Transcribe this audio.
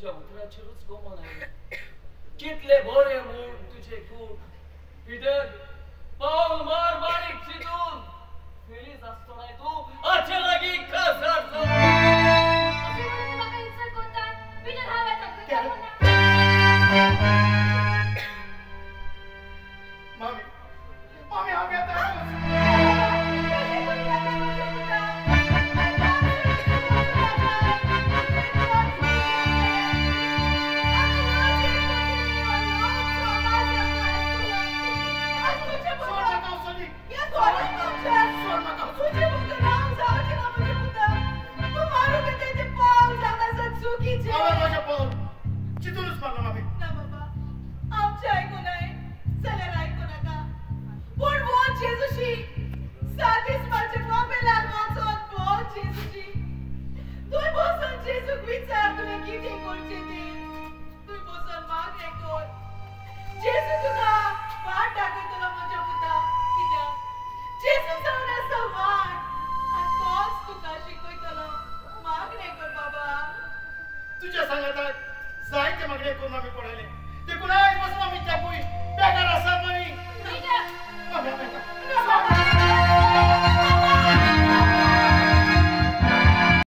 तुझ्या उतराचेरूच गोमन आहे कितले बोरे मूड तुझे कूट पिदर पाऊल मार बारीक चितून फेलीच असतो नाही तू आजच्या लागी कसर मामी मामी आम्ही आता तुझ्या सांगतात जायचे मागणे करून आम्ही पडायले ते कुणा बसून आम्ही त्या पोई बेकार असा